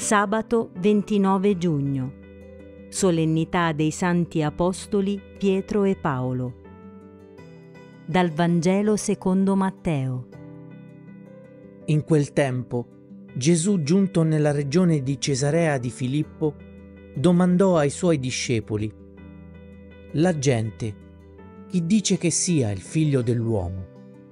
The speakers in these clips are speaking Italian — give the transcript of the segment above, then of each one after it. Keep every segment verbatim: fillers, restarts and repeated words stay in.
Sabato ventinove giugno. Solennità dei Santi Apostoli Pietro e Paolo. Dal Vangelo secondo Matteo. In quel tempo, Gesù, giunto nella regione di Cesarea di Filippo, domandò ai suoi discepoli: «La gente, chi dice che sia il figlio dell'uomo?»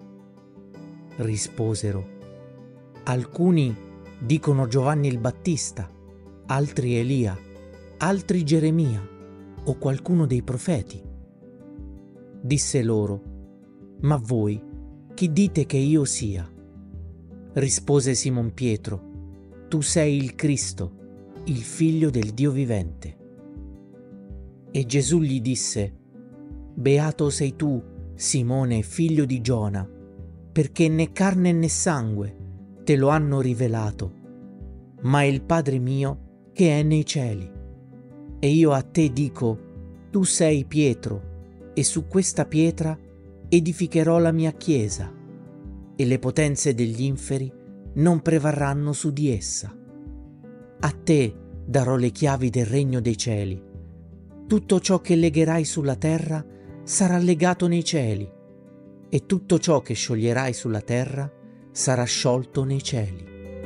Risposero: «Alcuni dicono Giovanni il Battista, altri Elia, altri Geremia o qualcuno dei profeti». Disse loro: «Ma voi, chi dite che io sia?» Rispose Simon Pietro: «Tu sei il Cristo, il Figlio del Dio vivente». E Gesù gli disse: «Beato sei tu, Simone, figlio di Giona, perché né carne né sangue te lo hanno rivelato, ma il Padre mio che è nei cieli. E io a te dico: tu sei Pietro, e su questa pietra edificherò la mia chiesa, e le potenze degli inferi non prevarranno su di essa. A te darò le chiavi del regno dei cieli. Tutto ciò che legherai sulla terra sarà legato nei cieli, e tutto ciò che scioglierai sulla terra sarà sciolto nei cieli».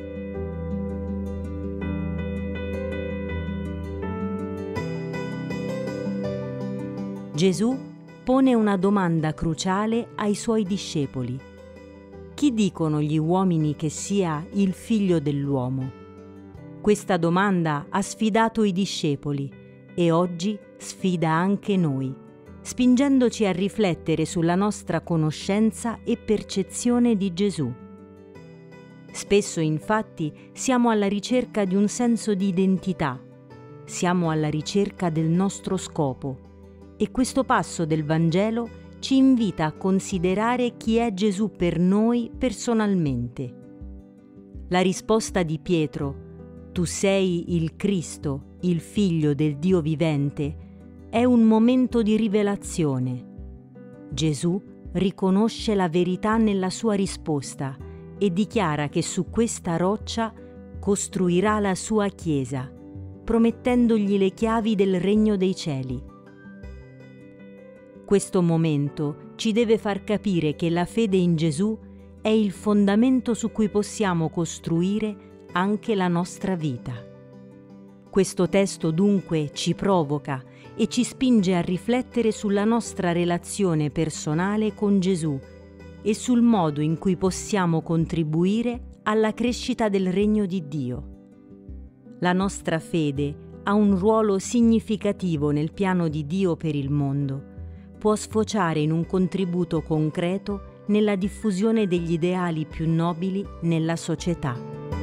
Gesù pone una domanda cruciale ai suoi discepoli. Chi dicono gli uomini che sia il figlio dell'uomo? Questa domanda ha sfidato i discepoli e oggi sfida anche noi, spingendoci a riflettere sulla nostra conoscenza e percezione di Gesù. Spesso, infatti, siamo alla ricerca di un senso di identità, siamo alla ricerca del nostro scopo, e questo passo del Vangelo ci invita a considerare chi è Gesù per noi personalmente. La risposta di Pietro: «Tu sei il Cristo, il Figlio del Dio vivente», è un momento di rivelazione. Gesù riconosce la verità nella sua risposta e dichiara che su questa roccia costruirà la sua Chiesa, promettendogli le chiavi del regno dei cieli. Questo momento ci deve far capire che la fede in Gesù è il fondamento su cui possiamo costruire anche la nostra vita. Questo testo dunque ci provoca e ci spinge a riflettere sulla nostra relazione personale con Gesù e sul modo in cui possiamo contribuire alla crescita del regno di Dio. La nostra fede ha un ruolo significativo nel piano di Dio per il mondo. Può sfociare in un contributo concreto nella diffusione degli ideali più nobili nella società.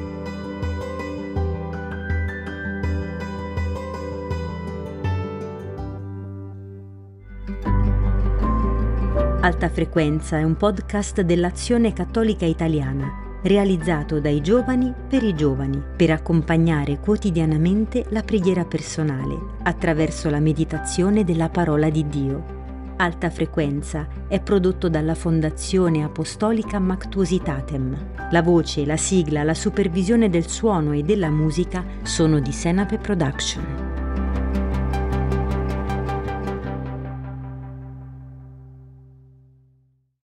Alta Frequenza è un podcast dell'Azione Cattolica Italiana, realizzato dai giovani per i giovani, per accompagnare quotidianamente la preghiera personale attraverso la meditazione della parola di Dio. Alta Frequenza è prodotto dalla Fondazione Apostolica Mactuositatem. La voce, la sigla, la supervisione del suono e della musica sono di Senape Production.